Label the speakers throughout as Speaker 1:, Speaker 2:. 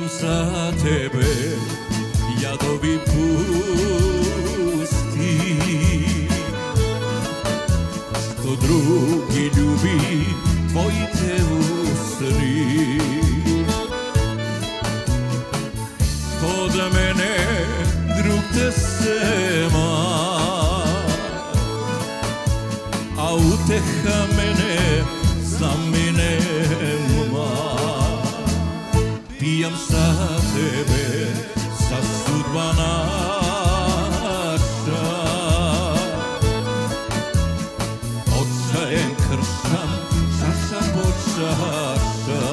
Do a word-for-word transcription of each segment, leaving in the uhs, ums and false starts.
Speaker 1: Pijam za tebe jadovi pusti, što drugi ljubi tvoji te usri. Kod mene drug te sema, a uteha mene sami nema. Pijam za tebe, za sudba naša, očajen kršam, čaša po čaša.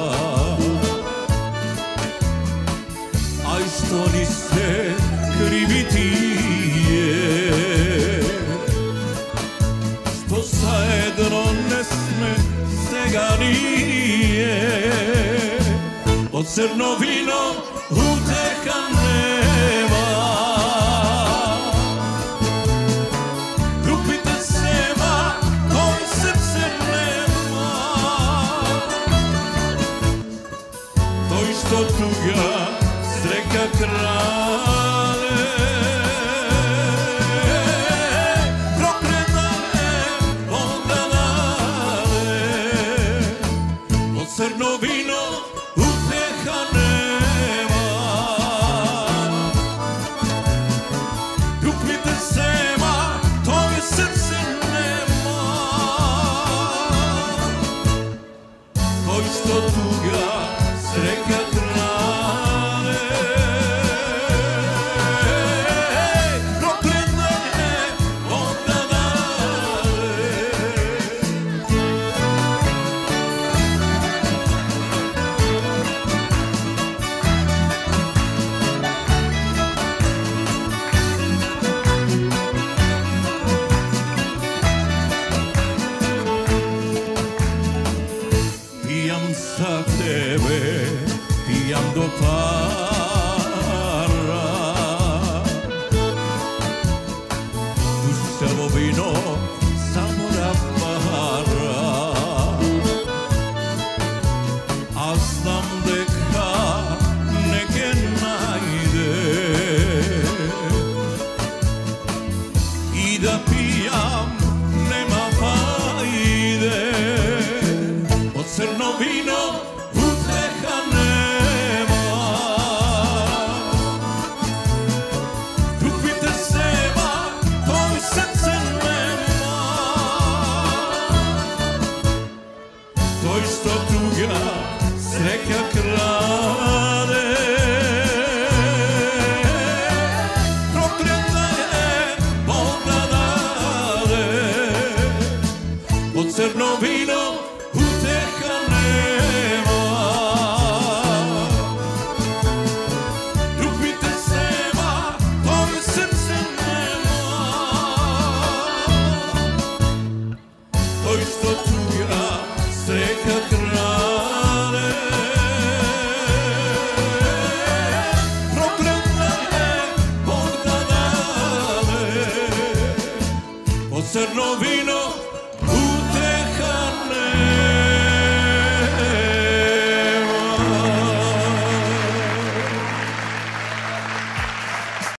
Speaker 1: Aj što niste krivi ti je, što zajedno ne sme svega nije. Od crno vino uteha nema, ljubite sema, koji srce nema. To isto tuga sreka krale, prokretane onda dale. Od crno vino uteha nema, ljubite sema, tvoje srce nema. To isto tuga sreka krale, prokletanje onda dale. Pijam za tebe, pijam do para, dušavo vino samo da para. A znam deka neke najde i da pijam nema fajde. Od crno vino uteha nema, ljubite sema, tvoje srce nema. To isto tuga sreka